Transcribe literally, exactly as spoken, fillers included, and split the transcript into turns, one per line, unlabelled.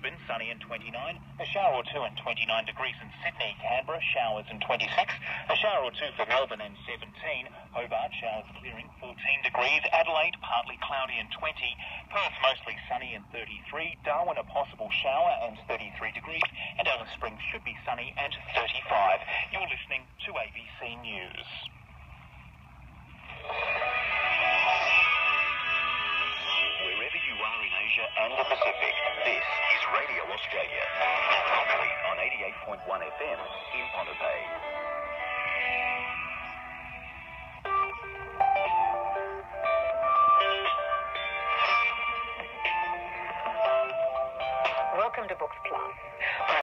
Brisbane, sunny and twenty-nine. A shower or two and twenty-nine degrees in Sydney. Canberra, showers and twenty-six. A shower or two for Melbourne and seventeen. Hobart, showers clearing, fourteen degrees. Adelaide, partly cloudy and twenty. Perth, mostly sunny and thirty-three. Darwin, a possible shower and thirty-three degrees. And Alice Springs should be sunny and thirty-five. You're listening to A B C News. Wherever you are in Asia and the Pacific, this is Radio Australia. Locally on eighty-eight point one F M